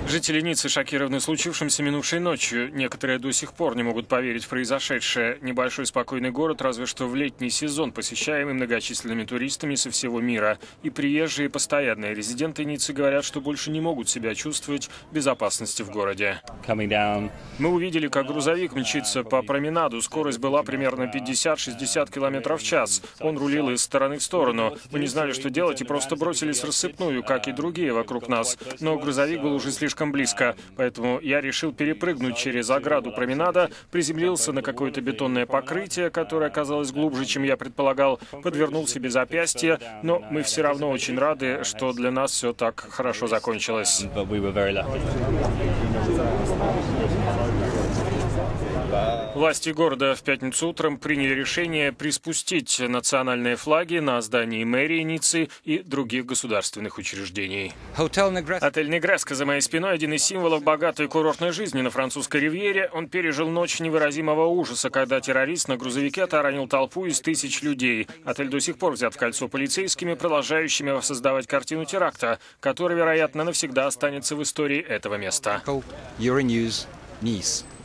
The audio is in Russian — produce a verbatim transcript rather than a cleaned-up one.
Жители Ниццы шокированы случившимся минувшей ночью. Некоторые до сих пор не могут поверить в произошедшее. Небольшой спокойный город, разве что в летний сезон, посещаемый многочисленными туристами со всего мира. И приезжие постоянные резиденты Ниццы говорят, что больше не могут себя чувствовать в безопасности в городе. Мы увидели, как грузовик мчится по променаду. Скорость была примерно пятьдесят-шестьдесят километров в час. Он рулил из стороны в сторону. Мы не знали, что делать, и просто бросились в рассыпную, как и другие вокруг нас. Но грузовик был уже слишком близко, поэтому я решил перепрыгнуть через ограду променада, приземлился на какое-то бетонное покрытие, которое оказалось глубже, чем я предполагал, подвернул себе запястье, но мы все равно очень рады, что для нас все так хорошо закончилось. Власти города в пятницу утром приняли решение приспустить национальные флаги на здании мэрии Ниццы и других государственных учреждений. Отель Негреска за моей спиной – один из символов богатой курортной жизни на французской ривьере. Он пережил ночь невыразимого ужаса, когда террорист на грузовике таранил толпу из тысяч людей. Отель до сих пор взят в кольцо полицейскими, продолжающими воссоздавать картину теракта, которая, вероятно, навсегда останется в истории этого места. Euronews, Nice.